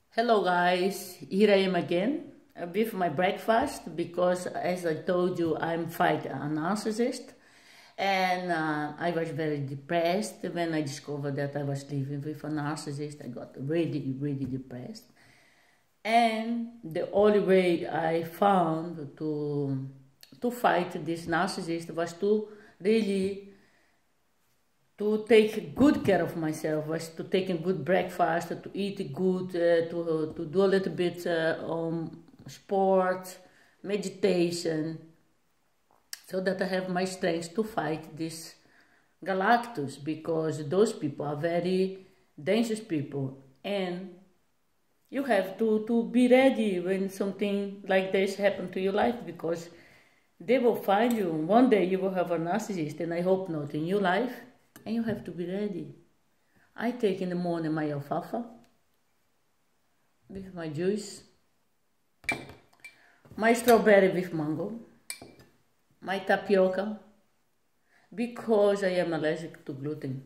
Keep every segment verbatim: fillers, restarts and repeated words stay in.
Hello guys, here I am again uh, with my breakfast because as I told you I'm fight a narcissist and uh, I was very depressed when I discovered that I was living with a narcissist. I got really really depressed, and the only way I found to to fight this narcissist was to really to take good care of myself, was to take a good breakfast, to eat good, uh, to, to do a little bit uh, um, sport, meditation, so that I have my strength to fight this Galactus, because those people are very dangerous people, and you have to, to be ready when something like this happens to your life, because they will find you. One day you will have a narcissist, and I hope not in your life. And you have to be ready. I take in the morning my alfalfa with my juice, my strawberry with mango, my tapioca, because I am allergic to gluten.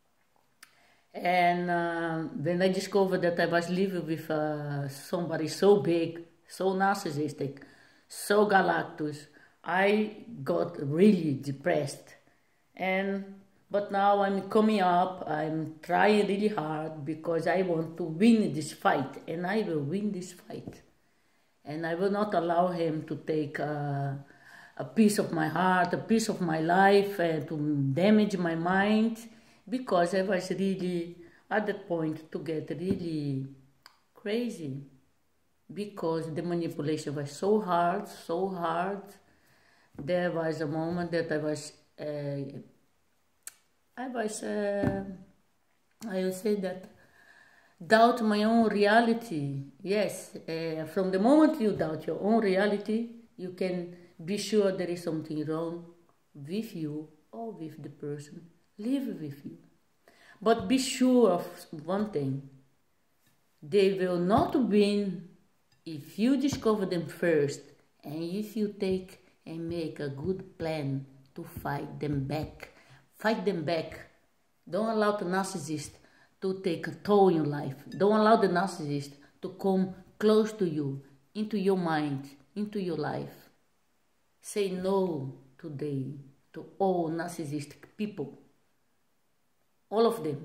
And uh, when I discovered that I was living with uh, somebody so big, so narcissistic, so galactus, I got really depressed. And But now I'm coming up, I'm trying really hard because I want to win this fight, and I will win this fight. And I will not allow him to take a, a piece of my heart, a piece of my life, and to damage my mind, because I was really at that point to get really crazy, because the manipulation was so hard, so hard. There was a moment that I was uh, I was, uh, I would say that, doubt my own reality. Yes, uh, from the moment you doubt your own reality, you can be sure there is something wrong with you or with the person living with you. But be sure of one thing: they will not win if you discover them first, and if you take and make a good plan to fight them back. Fight them back. Don't allow the narcissist to take a toll in your life. Don't allow the narcissist to come close to you, into your mind, into your life. Say no today to all narcissistic people. All of them.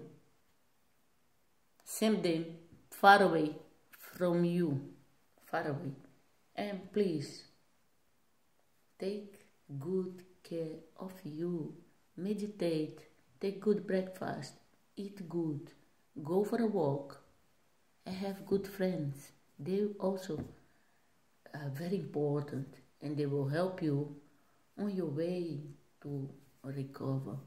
Send them far away from you. Far away. And please, take good care of you. Meditate, take good breakfast, eat good, go for a walk, and have good friends. They also are very important, and they will help you on your way to recover.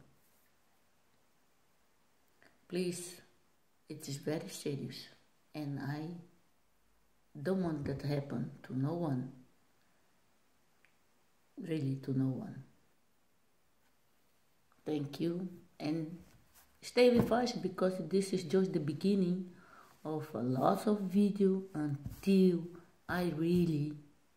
Please, it is very serious, and I don't want that to happen to no one, really to no one. Thank you, and stay with us, because this is just the beginning of a lot of video until I really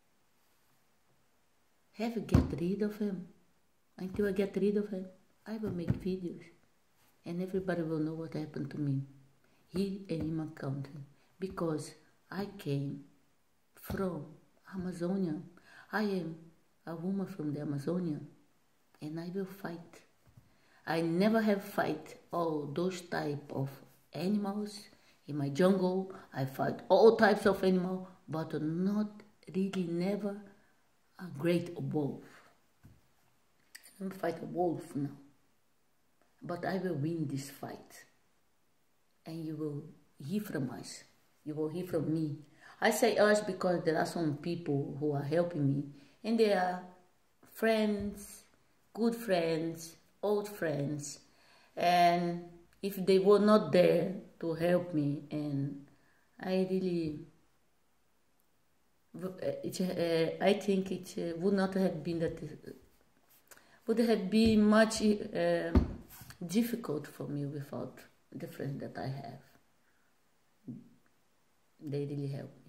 have to get rid of him. Until I get rid of him, I will make videos, and everybody will know what happened to me here in my country, because I came from Amazonia. I am a woman from the Amazonia, and I will fight. I never have fight all those type of animals in my jungle. I fight all types of animals, but not really never a great wolf. I don't fight a wolf now, but I will win this fight, and you will hear from us. You will hear from me. I say us because there are some people who are helping me, and they are friends, good friends, old friends, and if they were not there to help me, and I really, it, uh, I think it uh, would not have been that, uh, would have been much uh, difficult for me without the friends that I have. They really help.